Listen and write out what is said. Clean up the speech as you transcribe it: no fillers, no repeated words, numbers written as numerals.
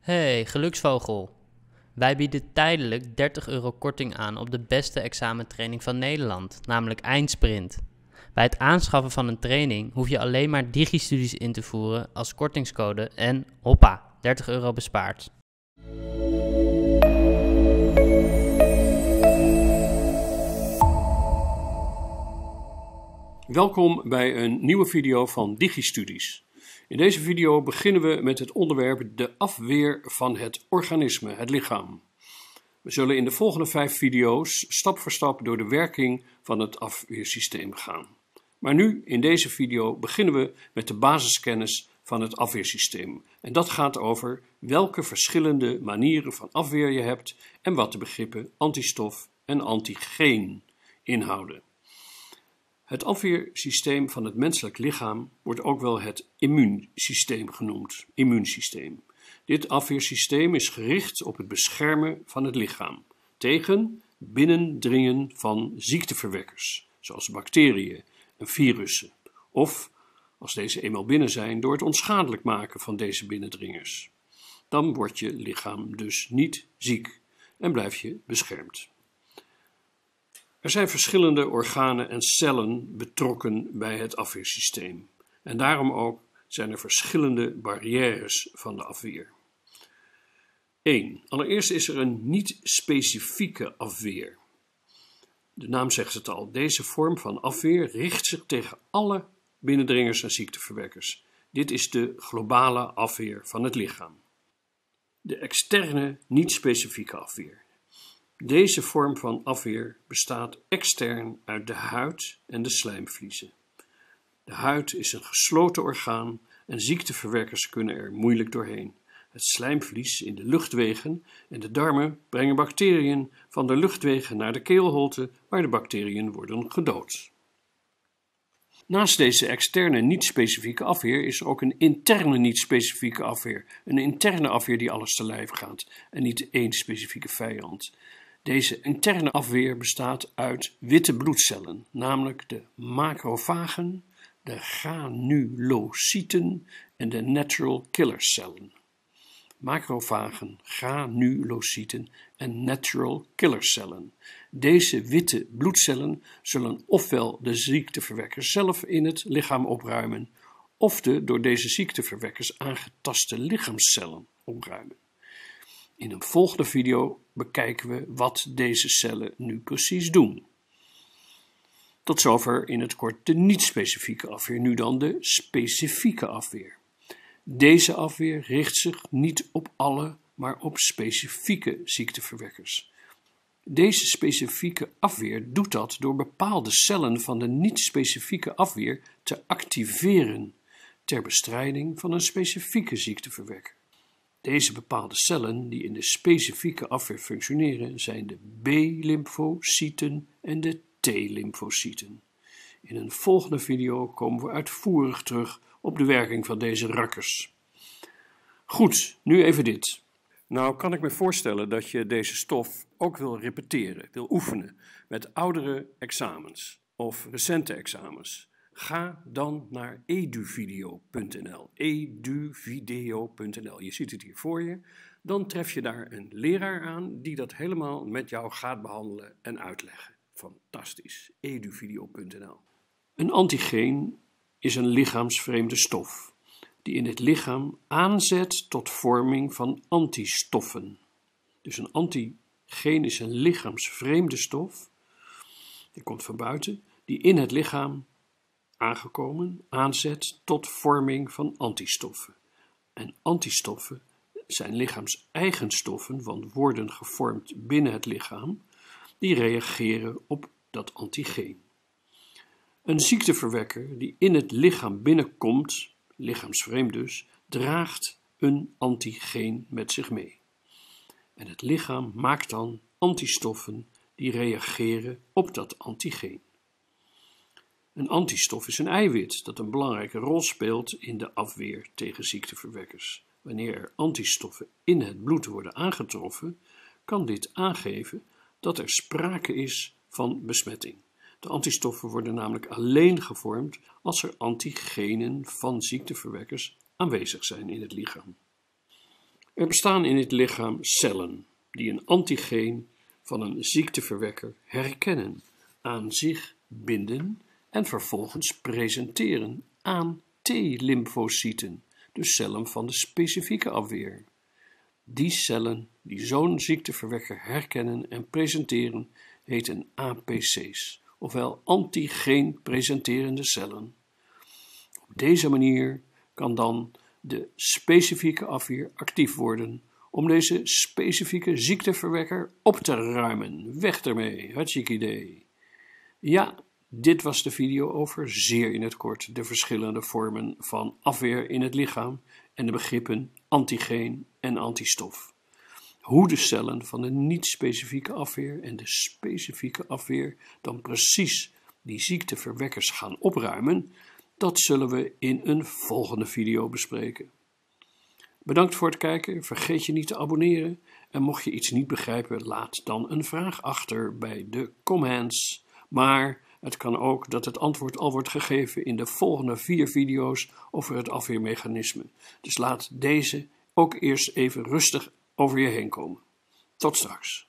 Hey, geluksvogel. Wij bieden tijdelijk €30 korting aan op de beste examentraining van Nederland, namelijk Eindsprint. Bij het aanschaffen van een training hoef je alleen maar DigiStudies in te voeren als kortingscode en hoppa, €30 bespaard. Welkom bij een nieuwe video van DigiStudies. In deze video beginnen we met het onderwerp de afweer van het organisme, het lichaam. We zullen in de volgende 5 video's stap voor stap door de werking van het afweersysteem gaan. Maar nu, in deze video, beginnen we met de basiskennis van het afweersysteem. En dat gaat over welke verschillende manieren van afweer je hebt en wat de begrippen antistof en antigeen inhouden. Het afweersysteem van het menselijk lichaam wordt ook wel het immuunsysteem genoemd. Immuunsysteem. Dit afweersysteem is gericht op het beschermen van het lichaam tegen binnendringen van ziekteverwekkers, zoals bacteriën en virussen, of, als deze eenmaal binnen zijn, door het onschadelijk maken van deze binnendringers. Dan wordt je lichaam dus niet ziek en blijf je beschermd. Er zijn verschillende organen en cellen betrokken bij het afweersysteem. En daarom ook zijn er verschillende barrières van de afweer. 1. Allereerst is er een niet-specifieke afweer. De naam zegt het al. Deze vorm van afweer richt zich tegen alle binnendringers en ziekteverwekkers. Dit is de globale afweer van het lichaam. De externe niet-specifieke afweer. Deze vorm van afweer bestaat extern uit de huid en de slijmvliezen. De huid is een gesloten orgaan en ziekteverwekkers kunnen er moeilijk doorheen. Het slijmvlies in de luchtwegen en de darmen brengen bacteriën van de luchtwegen naar de keelholte, waar de bacteriën worden gedood. Naast deze externe niet-specifieke afweer is er ook een interne niet-specifieke afweer. Een interne afweer die alles te lijf gaat en niet één specifieke vijand. Deze interne afweer bestaat uit witte bloedcellen, namelijk de macrofagen, de granulocyten en de natural killer cellen. Macrofagen, granulocyten en natural killer cellen. Deze witte bloedcellen zullen ofwel de ziekteverwekkers zelf in het lichaam opruimen, of de door deze ziekteverwekkers aangetaste lichaamscellen opruimen. In een volgende video bekijken we wat deze cellen nu precies doen. Tot zover in het kort de niet-specifieke afweer, nu dan de specifieke afweer. Deze afweer richt zich niet op alle, maar op specifieke ziekteverwekkers. Deze specifieke afweer doet dat door bepaalde cellen van de niet-specifieke afweer te activeren ter bestrijding van een specifieke ziekteverwekker. Deze bepaalde cellen die in de specifieke afweer functioneren zijn de B-lymfocyten en de T-lymfocyten. In een volgende video komen we uitvoerig terug op de werking van deze rakkers. Goed, nu even dit. Nou kan ik me voorstellen dat je deze stof ook wil repeteren, wil oefenen met oudere examens of recente examens. Ga dan naar eduvideo.nl. Eduvideo.nl. Je ziet het hier voor je. Dan tref je daar een leraar aan die dat helemaal met jou gaat behandelen en uitleggen. Fantastisch. Eduvideo.nl. Een antigeen is een lichaamsvreemde stof die in het lichaam aanzet tot vorming van antistoffen. Dus een antigeen is een lichaamsvreemde stof, die komt van buiten, die in het lichaam aangekomen aanzet tot vorming van antistoffen. En antistoffen zijn lichaams-eigen stoffen, want worden gevormd binnen het lichaam, die reageren op dat antigeen. Een ziekteverwekker die in het lichaam binnenkomt, lichaamsvreemd dus, draagt een antigeen met zich mee. En het lichaam maakt dan antistoffen die reageren op dat antigeen. Een antistof is een eiwit dat een belangrijke rol speelt in de afweer tegen ziekteverwekkers. Wanneer er antistoffen in het bloed worden aangetroffen, kan dit aangeven dat er sprake is van besmetting. De antistoffen worden namelijk alleen gevormd als er antigenen van ziekteverwekkers aanwezig zijn in het lichaam. Er bestaan in het lichaam cellen die een antigeen van een ziekteverwekker herkennen, aan zich binden en vervolgens presenteren aan T-lymfocyten, de cellen van de specifieke afweer. Die cellen die zo'n ziekteverwekker herkennen en presenteren, heten APC's, ofwel antigeen presenterende cellen. Op deze manier kan dan de specifieke afweer actief worden om deze specifieke ziekteverwekker op te ruimen. Weg ermee, hartstikke idee. Ja, dit was de video over zeer in het kort de verschillende vormen van afweer in het lichaam en de begrippen antigeen en antistof. Hoe de cellen van de niet-specifieke afweer en de specifieke afweer dan precies die ziekteverwekkers gaan opruimen, dat zullen we in een volgende video bespreken. Bedankt voor het kijken, vergeet je niet te abonneren en mocht je iets niet begrijpen, laat dan een vraag achter bij de comments. Maar het kan ook dat het antwoord al wordt gegeven in de volgende 4 video's over het afweermechanisme. Dus laat deze ook eerst even rustig over je heen komen. Tot straks.